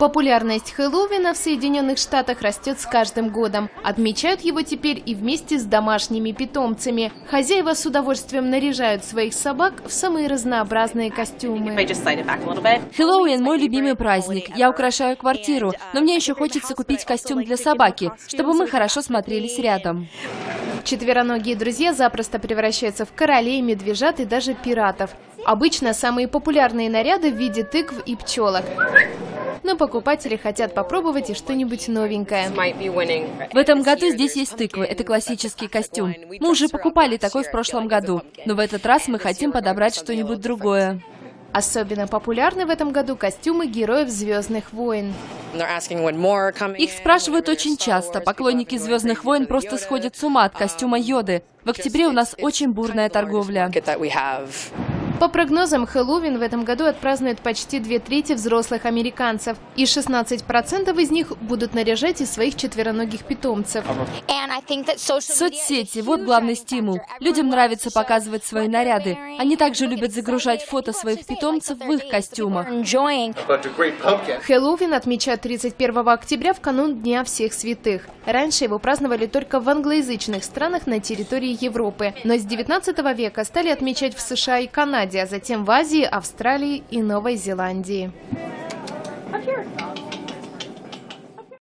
Популярность Хэллоуина в Соединенных Штатах растет с каждым годом. Отмечают его теперь и вместе с домашними питомцами. Хозяева с удовольствием наряжают своих собак в самые разнообразные костюмы. Хэллоуин – мой любимый праздник. Я украшаю квартиру, но мне еще хочется купить костюм для собаки, чтобы мы хорошо смотрелись рядом. Четвероногие друзья запросто превращаются в королей, медвежат и даже пиратов. Обычно самые популярные наряды в виде тыкв и пчелок. Но покупатели хотят попробовать и что-нибудь новенькое. В этом году здесь есть тыквы. Это классический костюм. Мы уже покупали такой в прошлом году, но в этот раз мы хотим подобрать что-нибудь другое. Особенно популярны в этом году костюмы героев «Звездных войн». Их спрашивают очень часто. Поклонники «Звездных войн» просто сходят с ума от костюма Йоды. В октябре у нас очень бурная торговля. По прогнозам, Хэллоуин в этом году отпразднуют почти 2/3 взрослых американцев. И 16% из них будут наряжать и своих четвероногих питомцев. Соцсети – вот главный стимул. Людям нравится показывать свои наряды. Они также любят загружать фото своих питомцев в их костюмах. Хэллоуин отмечают 31 октября в канун Дня всех святых. Раньше его праздновали только в англоязычных странах на территории Европы. Но с 19 века стали отмечать в США и Канаде, а затем в Азии, Австралии и Новой Зеландии.